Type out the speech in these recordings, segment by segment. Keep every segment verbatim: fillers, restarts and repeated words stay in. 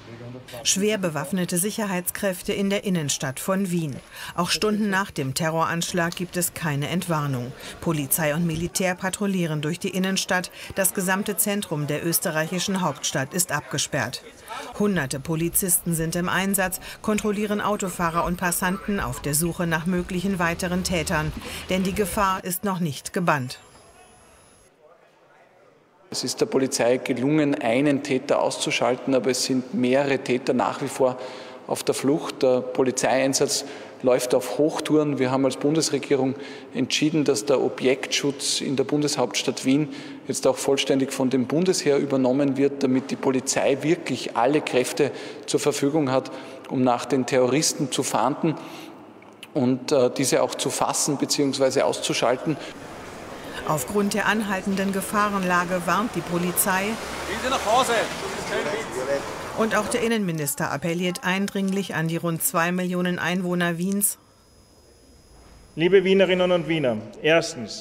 Schwer bewaffnete Sicherheitskräfte in der Innenstadt von Wien. Auch Stunden nach dem Terroranschlag gibt es keine Entwarnung. Polizei und Militär patrouillieren durch die Innenstadt. Das gesamte Zentrum der österreichischen Hauptstadt ist abgesperrt. Hunderte Polizisten sind im Einsatz, kontrollieren Autofahrer und Passanten auf der Suche nach möglichen weiteren Tätern. Denn die Gefahr ist noch nicht gebannt. Es ist der Polizei gelungen, einen Täter auszuschalten, aber es sind mehrere Täter nach wie vor auf der Flucht. Der Polizeieinsatz läuft auf Hochtouren. Wir haben als Bundesregierung entschieden, dass der Objektschutz in der Bundeshauptstadt Wien jetzt auch vollständig von dem Bundesheer übernommen wird, damit die Polizei wirklich alle Kräfte zur Verfügung hat, um nach den Terroristen zu fahnden und äh, diese auch zu fassen bzw. auszuschalten. Aufgrund der anhaltenden Gefahrenlage warnt die Polizei. Gehen Sie nach Hause. Und auch der Innenminister appelliert eindringlich an die rund zwei Millionen Einwohner Wiens. Liebe Wienerinnen und Wiener, erstens,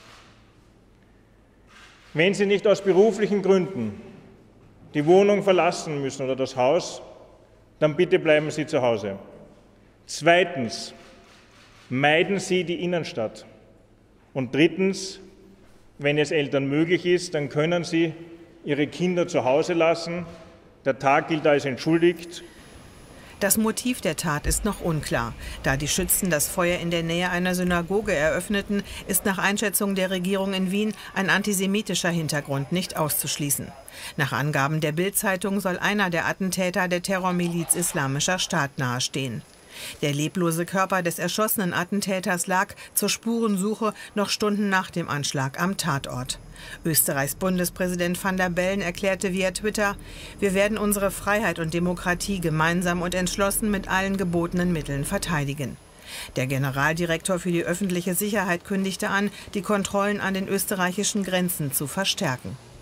wenn Sie nicht aus beruflichen Gründen die Wohnung verlassen müssen oder das Haus, dann bitte bleiben Sie zu Hause. Zweitens, meiden Sie die Innenstadt. Und drittens, wenn es Eltern möglich ist, dann können Sie Ihre Kinder zu Hause lassen. Der Tag gilt als entschuldigt. Das Motiv der Tat ist noch unklar. Da die Schützen das Feuer in der Nähe einer Synagoge eröffneten, ist nach Einschätzung der Regierung in Wien ein antisemitischer Hintergrund nicht auszuschließen. Nach Angaben der Bild-Zeitung soll einer der Attentäter der Terrormiliz Islamischer Staat nahestehen. Der leblose Körper des erschossenen Attentäters lag zur Spurensuche noch Stunden nach dem Anschlag am Tatort. Österreichs Bundespräsident Van der Bellen erklärte via Twitter: Wir werden unsere Freiheit und Demokratie gemeinsam und entschlossen mit allen gebotenen Mitteln verteidigen. Der Generaldirektor für die öffentliche Sicherheit kündigte an, die Kontrollen an den österreichischen Grenzen zu verstärken.